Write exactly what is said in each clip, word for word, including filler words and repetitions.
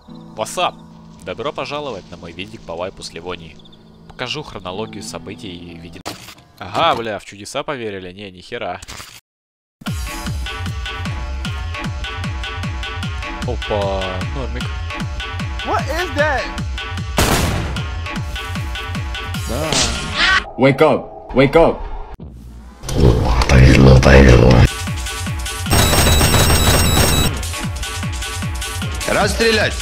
Васап! Добро пожаловать на мой видик по вайпу с Ливонией. Покажу хронологию событий и видео. Ага, бля, в чудеса поверили? Не, ни хера. Опа, нормик. What is that? Да. Wake up! Wake up! Расстрелять!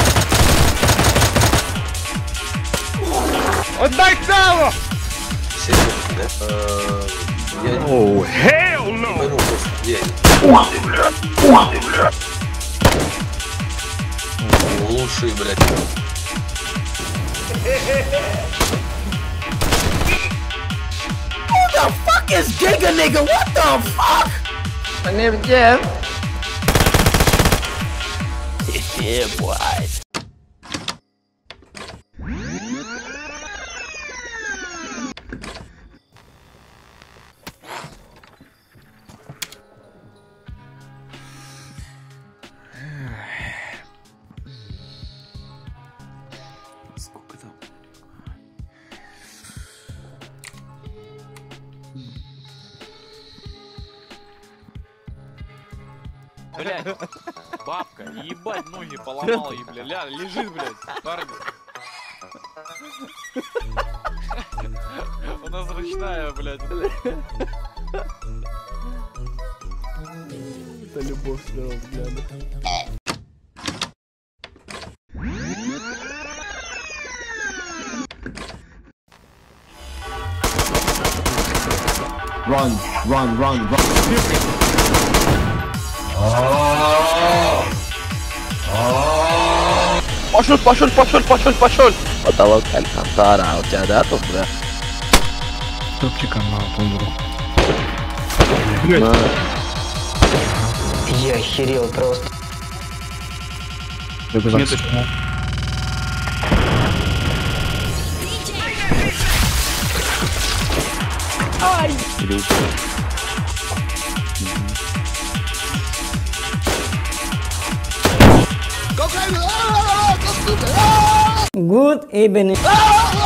Отдай целу! Oh, hell no! Ух ты, бля! Ух ты, бля! Лучший, блядь. Who the fuck is Giga nigga? What the fuck? My name is Jeff. Yeah, boy. Сколько там? Блядь, бабка, ебать, ноги поломал, и, бля, ля, лежит, блядь, парни. У нас ручная, блядь. Это любовь с первого взгляда. Run, run, run, run. Пошел, пошел, пошел, пошел, пошел! Потолок Алькантара, а у тебя да тут, да? Топчиком на тундру. Я охерел просто. Меточка. Ай! Good evening.